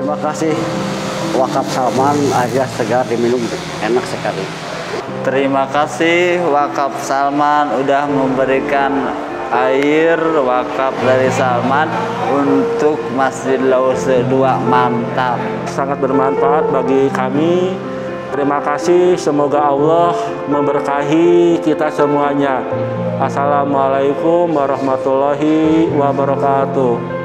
Terima kasih Wakaf Salman, air segar diminum, enak sekali. Terima kasih Wakaf Salman udah memberikan air wakaf dari Salman untuk Masjid Lause 2. Mantap. Sangat bermanfaat bagi kami. Terima kasih, semoga Allah memberkahi kita semuanya. Assalamualaikum warahmatullahi wabarakatuh.